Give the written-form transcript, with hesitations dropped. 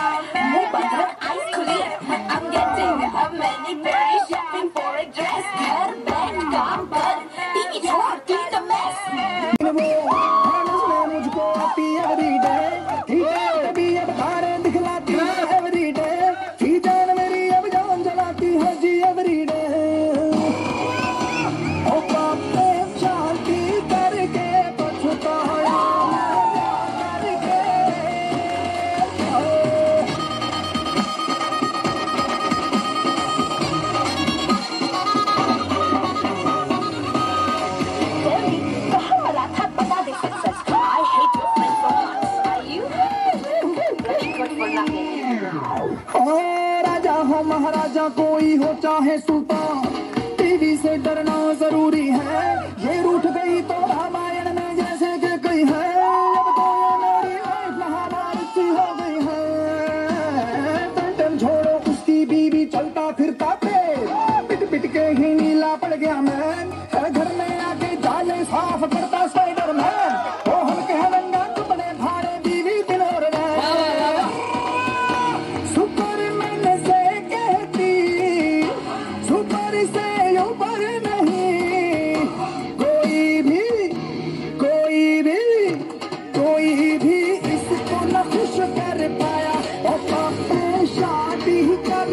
मुंह बंद रख eyes खुली I'm getting a many berry shopping for a dress घर बैठ काम कर टीवी छोड़ clean the mess मुझको आती every day ठीक है तभी अब तारे दिखलाती every day जी जान मेरी अब जान जलाती है जी every day ओ पापे शांति करके पछताया करके कहाँ मरा था बता दे सच I hate your friend so much are you looking good for nothing ओ राजा हो महाराजा कोई हो चाहे सुल्तान टीवी से डरना जरूरी है ये रूठ गई तो रामायण में जैसे कि कही है अब तो ये मेरी लाइफ महाभारत सी हो गई है टेंशन छोड़ो उसकी बीवी चलता फिरता पे पिट पिट के ही नीला पड़ गया मैं घर में आके जाले साफ करता स्पाइडरमैन ओ हम कह रंगा कपड़े भाड़े बीवी दिनोर सुपरमैन से कहती सुपर से ऊपर नहीं कोई भी इसको न खुश कर पाया और पापे शादी कर